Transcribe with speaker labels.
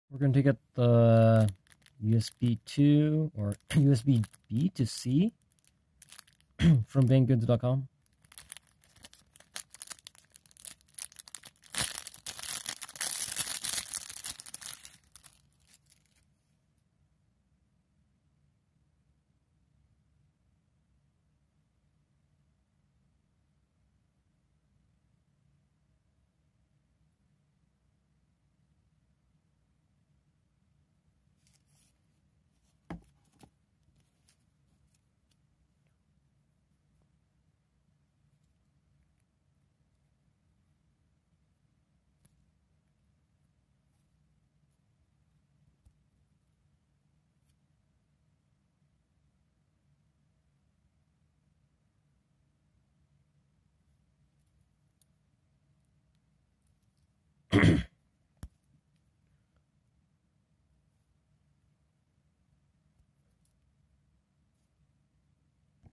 Speaker 1: We're going to get the USB 2 or USB B to C from bangoods.com.